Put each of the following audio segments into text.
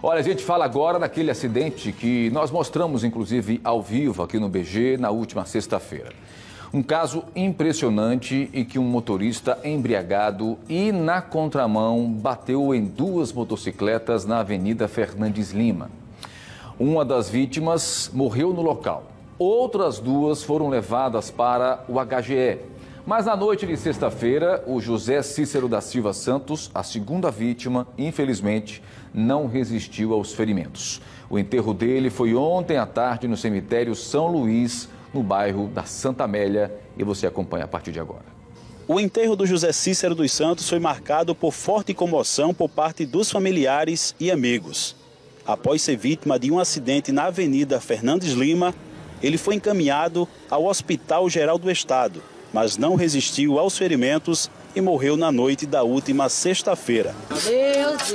Olha, a gente fala agora daquele acidente que nós mostramos, inclusive, ao vivo aqui no BG na última sexta-feira. Um caso impressionante em que um motorista embriagado e na contramão bateu em duas motocicletas na Avenida Fernandes Lima. Uma das vítimas morreu no local. Outras duas foram levadas para o HGE. Mas na noite de sexta-feira, o José Cícero da Silva Santos, a segunda vítima, infelizmente, não resistiu aos ferimentos. O enterro dele foi ontem à tarde no cemitério São Luís, no bairro da Santa Amélia, e você acompanha a partir de agora. O enterro do José Cícero dos Santos foi marcado por forte comoção por parte dos familiares e amigos. Após ser vítima de um acidente na Avenida Fernandes Lima, ele foi encaminhado ao Hospital Geral do Estado, mas não resistiu aos ferimentos e morreu na noite da última sexta-feira. Deus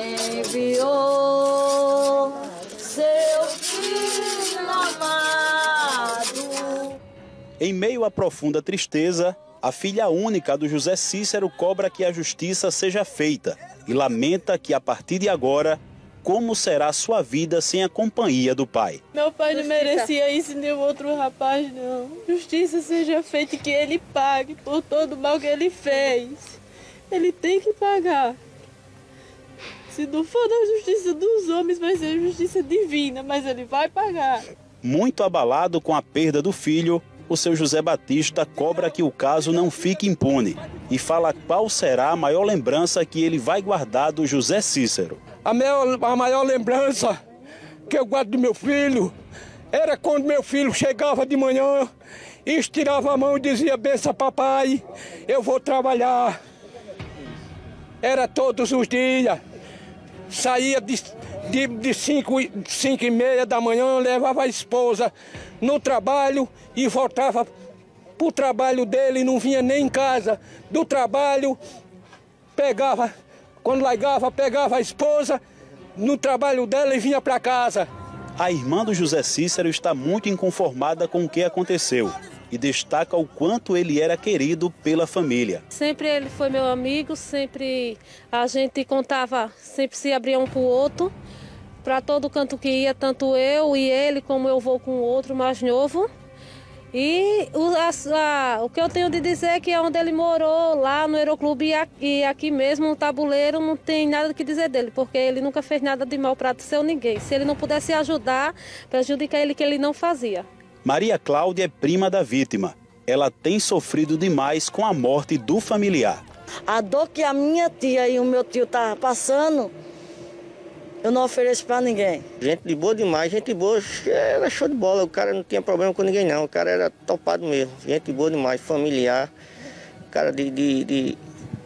enviou seu filho amado. Em meio à profunda tristeza, a filha única do José Cícero cobra que a justiça seja feita e lamenta que, a partir de agora, como será sua vida sem a companhia do pai. Meu pai não merecia isso, nem o outro rapaz, não. Justiça seja feita e que ele pague por todo o mal que ele fez. Ele tem que pagar. Se não for da justiça dos homens, vai ser justiça divina, mas ele vai pagar. Muito abalado com a perda do filho, o seu José Batista cobra que o caso não fique impune e fala qual será a maior lembrança que ele vai guardar do José Cícero. A maior lembrança que eu guardo do meu filho era quando meu filho chegava de manhã, estirava a mão e dizia: benção papai, eu vou trabalhar. Era todos os dias. Saía de 5h30 da manhã, levava a esposa no trabalho e voltava para o trabalho dele, não vinha nem em casa. Do trabalho, quando largava, pegava a esposa no trabalho dela e vinha para casa. A irmã do José Cícero está muito inconformada com o que aconteceu e destaca o quanto ele era querido pela família. Sempre ele foi meu amigo, sempre a gente contava, sempre se abria um com o outro. Para todo canto que ia, tanto eu e ele, como eu vou com o outro mais novo. E o que eu tenho de dizer é que é onde ele morou, lá no Aeroclube e aqui mesmo no Tabuleiro, não tem nada que dizer dele, porque ele nunca fez nada de mal para seu ninguém. Se ele não pudesse ajudar, prejudicar ele, que ele não fazia. Maria Cláudia é prima da vítima. Ela tem sofrido demais com a morte do familiar. A dor que a minha tia e o meu tio estavam passando, eu não ofereço para ninguém. Gente de boa demais, gente boa, era show de bola. O cara não tinha problema com ninguém não, o cara era topado mesmo. Gente boa demais, familiar, cara de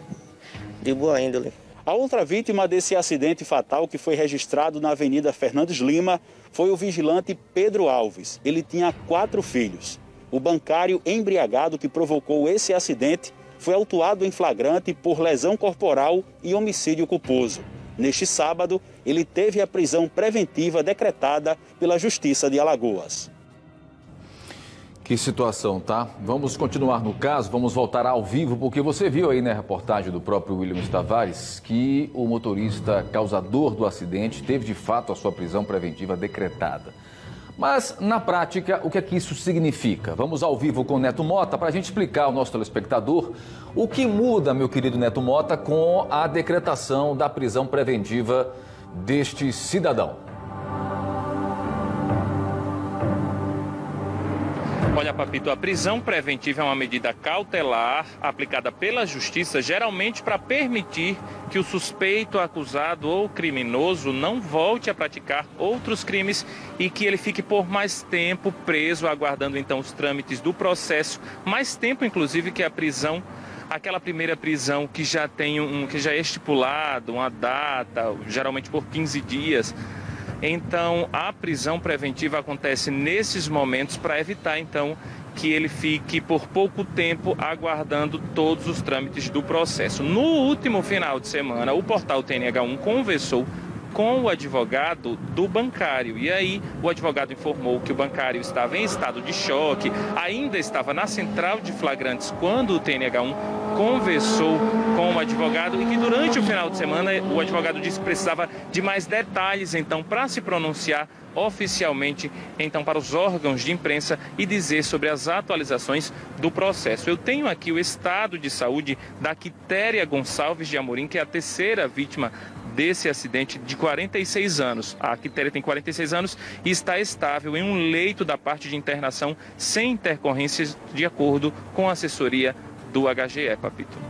boa índole. A outra vítima desse acidente fatal que foi registrado na Avenida Fernandes Lima foi o vigilante Pedro Alves. Ele tinha 4 filhos. O bancário embriagado que provocou esse acidente foi autuado em flagrante por lesão corporal e homicídio culposo. Neste sábado, ele teve a prisão preventiva decretada pela Justiça de Alagoas. Que situação, tá? Vamos continuar no caso, vamos voltar ao vivo, porque você viu aí na reportagem do próprio Williams Tavares que o motorista causador do acidente teve de fato a sua prisão preventiva decretada. Mas, na prática, o que é que isso significa? Vamos ao vivo com o Neto Mota para a gente explicar ao nosso telespectador o que muda, meu querido Neto Mota, com a decretação da prisão preventiva deste cidadão. Olha, Papito, a prisão preventiva é uma medida cautelar aplicada pela Justiça, geralmente para permitir que o suspeito, acusado ou criminoso não volte a praticar outros crimes e que ele fique por mais tempo preso, aguardando então os trâmites do processo, mais tempo inclusive que a prisão, aquela primeira prisão que já tem que já é estipulado, uma data, geralmente por 15 dias. Então, a prisão preventiva acontece nesses momentos para evitar, então, que ele fique por pouco tempo aguardando todos os trâmites do processo. No último final de semana, o portal TNH1 conversou com o advogado do bancário. E aí, o advogado informou que o bancário estava em estado de choque, ainda estava na central de flagrantes quando o TNH1 conversou com o advogado e que durante o final de semana o advogado disse que precisava de mais detalhes, então, para se pronunciar oficialmente, então, para os órgãos de imprensa e dizer sobre as atualizações do processo. Eu tenho aqui o estado de saúde da Quitéria Gonçalves de Amorim, que é a terceira vítima desse acidente, de 46 anos. A Quitéria tem 46 anos e está estável em um leito da parte de internação sem intercorrências, de acordo com a assessoria do HGE, Papito.